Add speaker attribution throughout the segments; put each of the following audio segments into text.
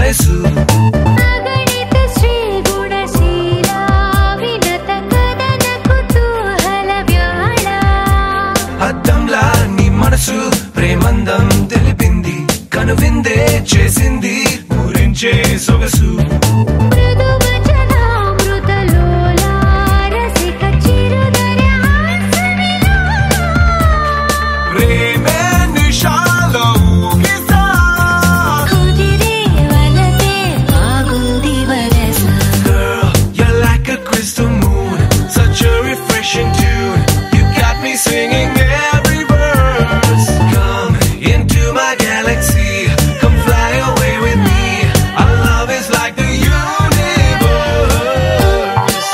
Speaker 1: వయసు అద్దంలా నీ మనసు ప్రేమందం తెలిపింది కనువిందే చేసింది ఊరించే సొగసు Singing every verse. Come into my galaxy. Come fly away with me. Our love is like the universe.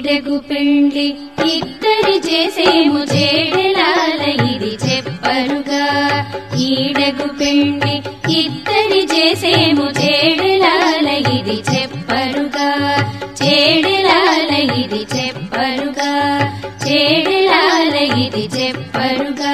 Speaker 2: ఈడగు పెండ్లి ఇద్దరి చేసేము చేడెలాల ఇది చెప్పరుగా. ఈడగు పెండ్లి ఇద్దరి చేసేము చేడెలాల ఇది చెప్పరుగా. చేడెలాల ఇది చెప్పరుగా. చేడెలాల ఇది చెప్పరుగా.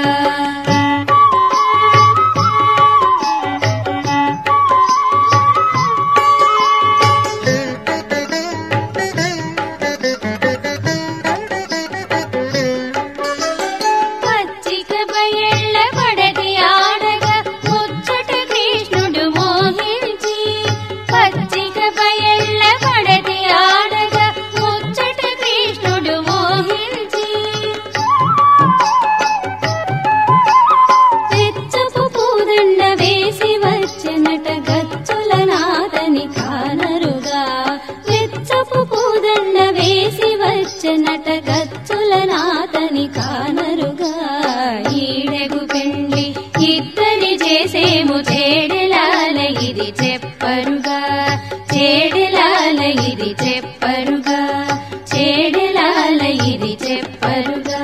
Speaker 2: నటగచ్చులనాతని కానరుగా. ఈడగు పెండ్లి ఇద్దరి చేసేము చేడెలాల ఇది చెప్పరుగా. చేడెలాల ఇది చెప్పరుగా. చేడెలాల ఇది చెప్పరుగా.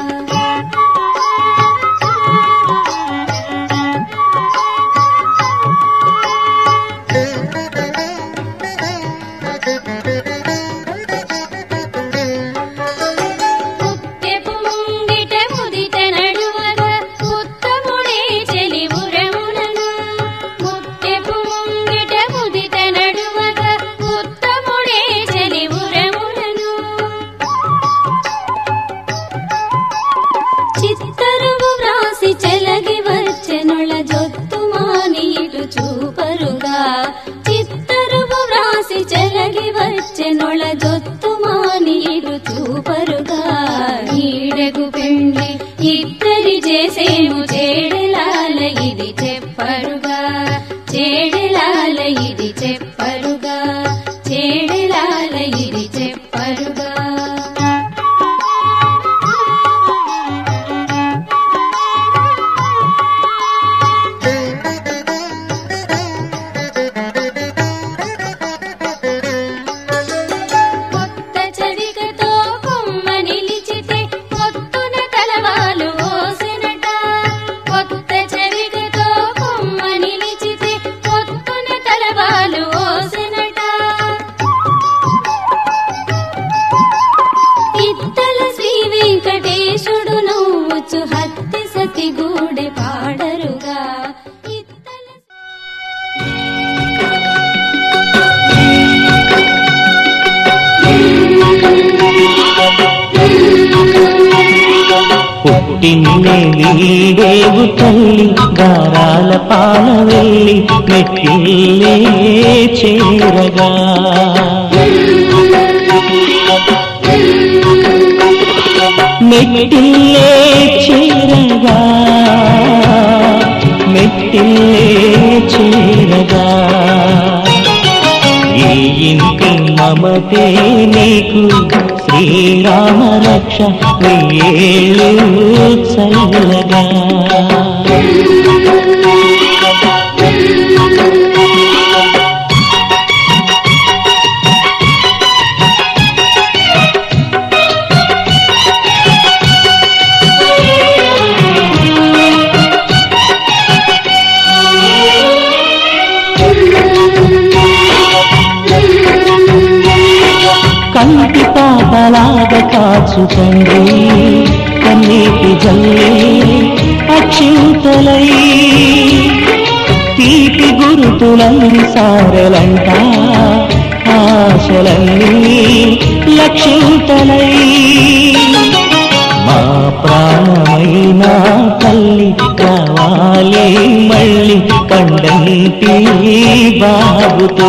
Speaker 2: చిత్తరువు వ్రాసి చెలగి వచ్చెనొళ జొత్తుమాని ఇటు చూపరుగా. చిత్తరువు వ్రాసి చెలగి వచ్చెనొళ జొత్తుమాని ఇటు చూపరుగా. ఈడగు పెండ్లి ఇద్దరి చేసేము చేడెలాల ఇది చెప్పరుగా. చేడెలాల ఇది చెప్పరుగా. చేడెలాల ఇది చెప్పరుగా. వెంకటేశుడు నవ్వుచు హత్తి సతి గూడె పాడరుగా.
Speaker 3: పుట్టిన్నే వీడేవు తల్లి గారాల పాల వెళ్ళి మెట్టిల్లే చేరగా. మెట్టిల్లే చేరగా. మెట్టిల్లే చేరగా. ఈ ఇంటి మమతే నీకు శ్రీరామ రక్ష వెయ్యేళ్ళు చల్లగా. కంటి పాపలాగా కాచుతండి కన్నీటి జల్లే అచ్యుతలై. తీపి గురుతులన్నీ సారలంట ఆశలన్నీ లక్షింతలై. మా ప్రాణమైన తల్లి కావాలి మళ్ళీ పండంటి బాబుతో.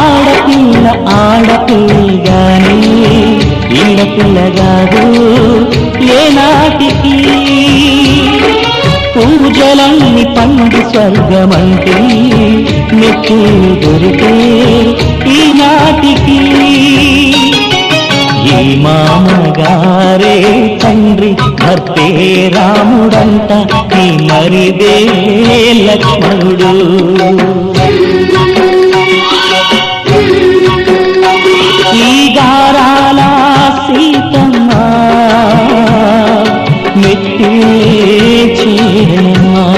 Speaker 3: ఆడపిల్ల ఆడపిల్లగాని ఇళ్ళ పిల్లగాదు పూజలన్నీ పండి స్వర్గమంటే మెచ్చు దొరికే ఈనాటికి ఈ మామగారే తండ్రి భర్తే రాముడంట ఈ మరిదే లక్ష్మణుడు ఈ గారాల సీతమ్మ మెట్టే చేరమ్మా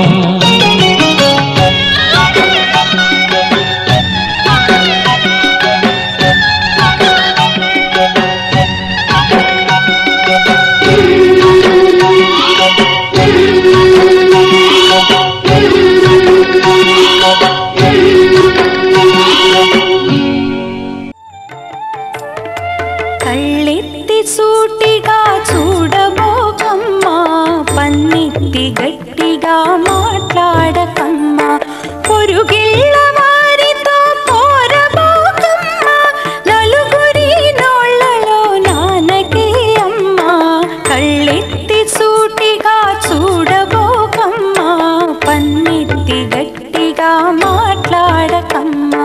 Speaker 4: కళ్ళెత్తి సూటిగా చూడబోకమ్మా పన్నెత్తి గట్టిగా మాట్లాడకమ్మా పొరుగిళ్ళ వారితో పోరబోకమ్మా నలుగురి నోళ్ళలో నానకే అమ్మా కళ్ళెత్తి సూటిగా చూడబోకమ్మా పన్నెత్తి గట్టిగా మాట్లాడకమ్మా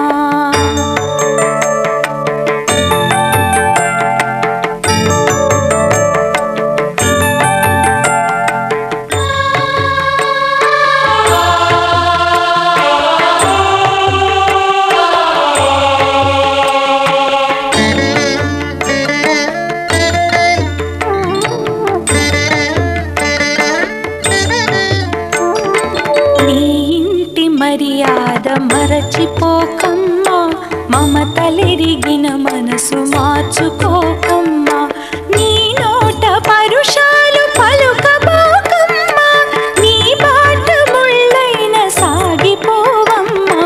Speaker 4: మర్యాద మరచిపోకమ్మా మమతలెరిగిన మనసు మార్చుకోకమ్మా నీ నోట పరుషాలు పలుకబోకమ్మా నీ బాట ముళ్ళైన సాగిపోవమ్మా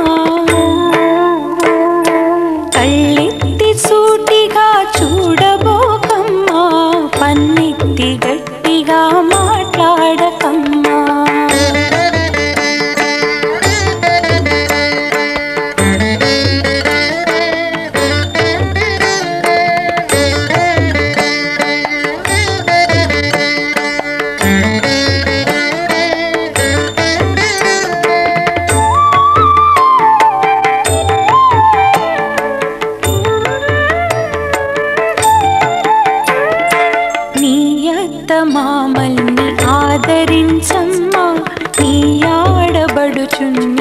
Speaker 4: కళ్ళెత్తి సూటిగా చూడబోకమ్మా పన్నెత్తి గట్టిగా మాట్లాడకమ్మా మామల్ని ఆదరించమ్మా నీ ఆడబడుచున్న